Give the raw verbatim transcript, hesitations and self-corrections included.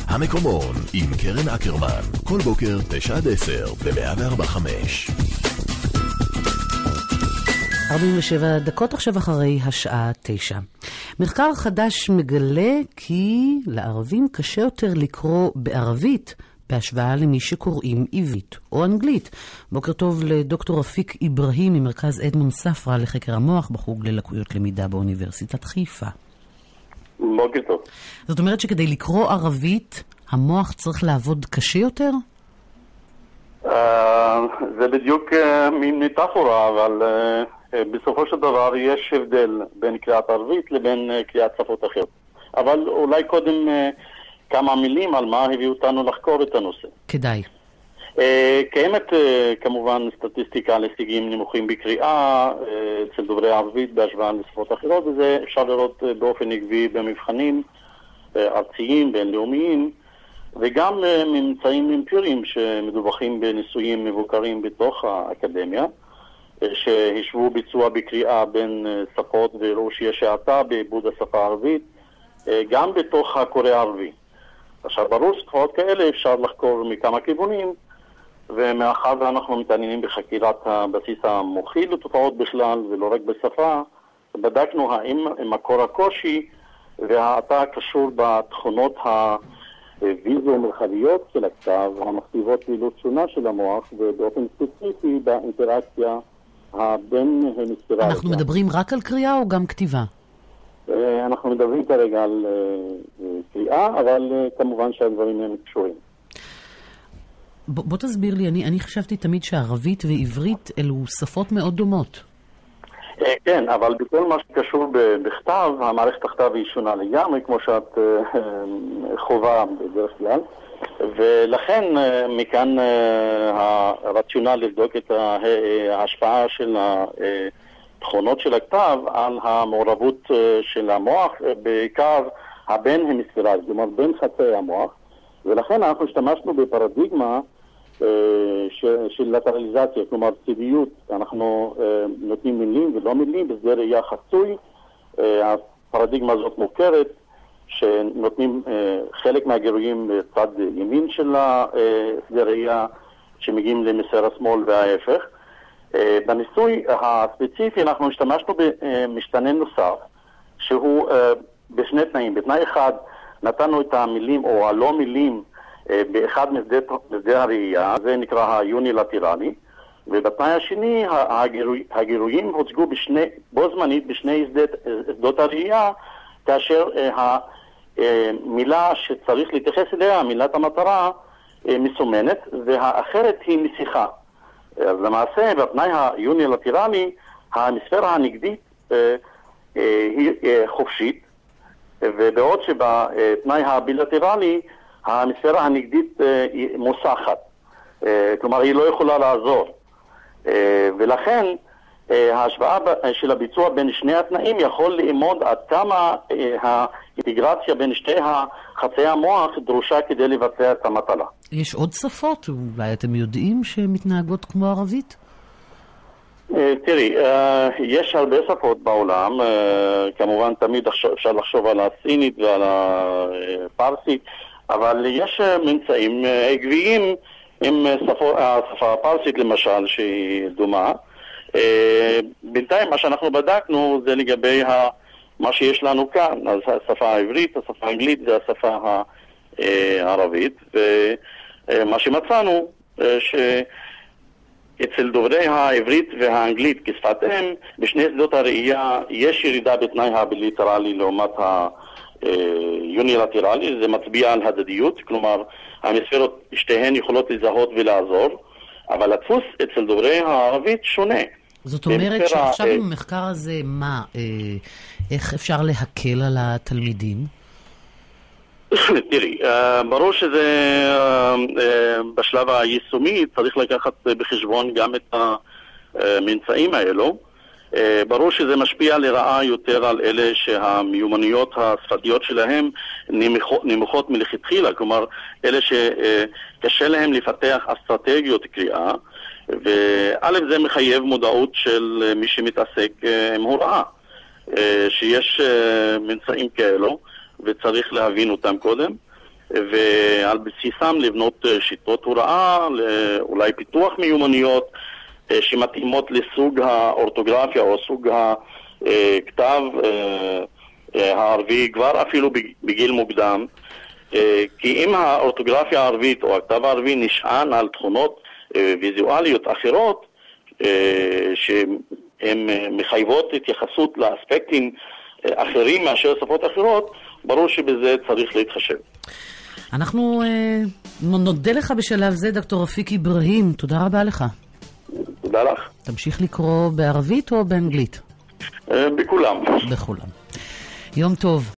המקומון עם קרן אקרמן, כל בוקר תשע עד עשר ב-מאה וארבע נקודה חמש. ארבעים ושבע דקות עכשיו אחרי השעה תשע. מחקר חדש מגלה כי לערבים קשה יותר לקרוא בערבית בהשוואה למי שקוראים עברית או אנגלית. בוקר טוב לדוקטור אפיק איברהים ממרכז אדמונד ספרא לחקר המוח בחוג ללקויות למידה באוניברסיטת חיפה. בוקר טוב. זאת אומרת שכדי לקרוא ערבית המוח צריך לעבוד קשה יותר? Uh, זה בדיוק uh, מין מטאפורה, אבל uh, בסופו של דבר יש הבדל בין קריאת ערבית לבין uh, קריאת שפות אחרות. אבל אולי קודם uh, כמה מילים על מה הביאו אותנו לחקור את הנושא. כדאי. Uh, קיימת uh, כמובן סטטיסטיקה על הישגים נמוכים בקריאה uh, אצל דוברי ערבית בהשוואה לשפות אחרות, וזה אפשר לראות uh, באופן עקבי במבחנים uh, ארציים, בינלאומיים, וגם uh, ממצאים אמפיריים שמדווחים בניסויים מבוקרים בתוך האקדמיה, uh, שהשוו ביצוע בקריאה בין uh, שפות והראו שיש האטה בעיבוד השפה הערבית, uh, גם בתוך הקורא הערבי. עכשיו, ברור שתופעות כאלה אפשר לחקור מכמה כיוונים, ומאחר ואנחנו מתעניינים בחקירת הבסיס המוחי לתופעות בכלל ולא רק בשפה, בדקנו האם מקור הקושי והאטה קשור בתכונות הוויזואו-מרחביות של הכתב, המכתיבות פעילות שונה של המוח, ובאופן ספציפי באינטראקציה הבין המסתירה. אנחנו מדברים רק על קריאה או גם כתיבה? אנחנו מדברים כרגע על קריאה, אבל כמובן שהדברים הם קשורים. ב- בוא תסביר לי, אני, אני חשבתי תמיד שערבית ועברית אלו שפות מאוד דומות. כן, אבל בכל מה שקשור בכתב, המערכת הכתב היא שונה לגמרי, כמו שאת חובה בדרך כלל, ולכן מכאן הרציונל לבדוק את ההשפעה של התכונות של הכתב על המעורבות של המוח, בעיקר הבין המספרז, כלומר בין חצי המוח, ולכן אנחנו השתמשנו בפרדיגמה של לטרליזציה, כלומר צידיות, אנחנו נותנים מילים ולא מילים בשדה ראייה חצוי. הפרדיגמה הזאת מוכרת, שנותנים חלק מהגירויים בצד ימין של השדה ראייה, שמגיעים למסר השמאל וההפך. בניסוי הספציפי אנחנו השתמשנו במשתנה נוסף, שהוא בשני תנאים. בתנאי אחד נתנו את המילים או הלא מילים באחד משדה הראייה, זה נקרא היונילטרלי, ובתנאי השני הגירוי, הגירויים הוצגו בשני, בו זמנית בשני שדות הראייה, כאשר המילה שצריך להתייחס אליה, מילת המטרה, מסומנת, והאחרת היא מסיכה. אז למעשה בתנאי היונילטרלי ההמיספירה הנגדית היא חופשית, ובעוד שבתנאי הבילטרלי ההמיספירה הנגדית היא מוסחת, כלומר היא לא יכולה לעזור, ולכן ההשוואה של הביצוע בין שני התנאים יכול לאמוד עד כמה האינטגרציה בין שתי חצי המוח דרושה כדי לבצע את המטלה. יש עוד שפות, אולי אתם יודעים, שמתנהגות כמו ערבית? תראי, יש הרבה שפות בעולם, כמובן תמיד אפשר לחשוב על הסינית ועל הפרסית, אבל יש ממצאים עקביים עם השפה הפרסית למשל שהיא דומה. בינתיים מה שאנחנו בדקנו זה לגבי מה שיש לנו כאן, אז השפה העברית, השפה האנגלית והשפה הערבית, ומה שמצאנו ש... אצל דוברי העברית והאנגלית כשפת אם, בשני שדות הראייה יש ירידה בתנאי הבילטרלי לעומת היונילטרלי, זה מצביע על הדדיות, כלומר המספרות שתיהן יכולות לזהות ולעזור, אבל הדפוס אצל דוברי הערבית שונה. זאת אומרת שעכשיו עם המחקר הזה, מה, איך אפשר להקל על התלמידים? תראי, ברור שזה בשלב היישומי צריך לקחת בחשבון גם את הממצאים האלו. ברור שזה משפיע לרעה יותר על אלה שהמיומנויות השפתיות שלהם נמוכות מלכתחילה, כלומר אלה שקשה להם לפתח אסטרטגיות קריאה, וא' זה מחייב מודעות של מי שמתעסק עם הוראה, שיש ממצאים כאלו וצריך להבין אותם קודם. ועל בסיסם לבנות שיטות הוראה, אולי פיתוח מיומנויות שמתאימות לסוג האורתוגרפיה או סוג הכתב הערבי כבר אפילו בגיל מוקדם. כי אם האורתוגרפיה הערבית או הכתב הערבי נשען על תכונות ויזואליות אחרות שהן מחייבות התייחסות לאספקטים אחרים מאשר שפות אחרות, ברור שבזה צריך להתחשב. אנחנו אה, נודה לך בשלב זה, דוקטור רפיק איברהים. תודה רבה לך. תודה לך. תמשיך לקרוא בערבית או באנגלית? אה, בכולם. בכולם. יום טוב.